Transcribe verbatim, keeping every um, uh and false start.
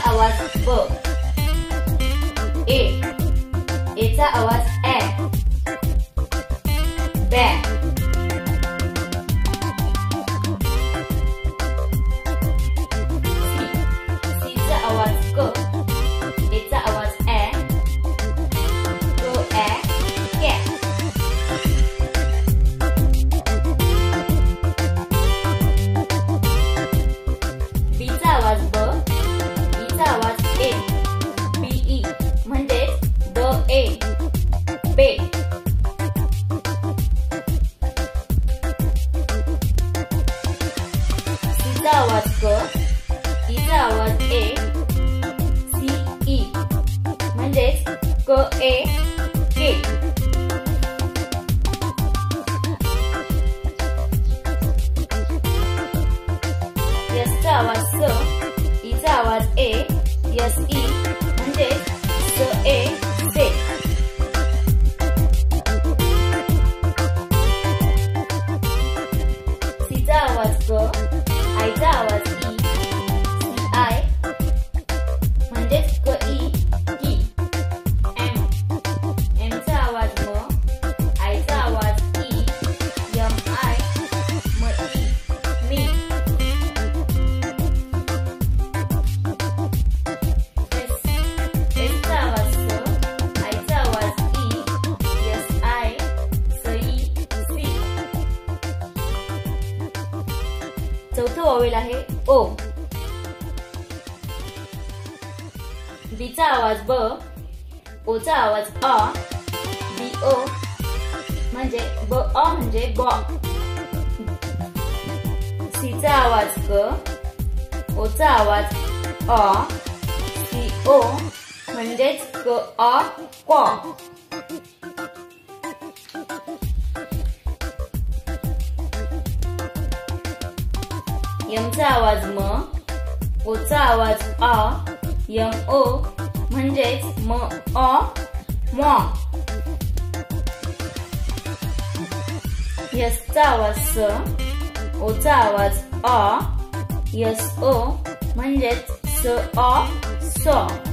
आवाज ब. ए. एचा आवाज ए. बॅ. सी. सीचा आवाज क. एचा आवाज ए. क ए कॅ. बीचा आवाज ब. ईचा आवाज ए. बी म्हणजे ब ए बे. सीचा आवाज क. ईचा आवाज ए. सी ई म्हणजेच क ए के. यसचा आवाज स. ईचा आवाज ए. यस ई म्हणजेच स ए से. सीचा आवाज क. आयचा आवाज ई. सी आय म्हणजेच क ई की. एम. एमचा आवाज म. आयचा आवाज ई. यम आय म ई मी. एस. एसचा आवाज स. आयचा आवाज ई. यस आय सई सी. चौथं वॉवेल आहे ओ. बीचा आवाज ब. ओचा आवाज अ. बी ओ म्हणजे ब अ म्हणजे बॉ. सीचा आवाज क. ओचा आवाज अ. सी ओ म्हणजेच क अ क्व. यमचा आवाज म. ओचा आवाज आ. यम ओ म्हणजेच म अ मॉ. यसचा आवाज स. ओचा आवाज अ. यस ओ म्हणजेच स अ सॉ.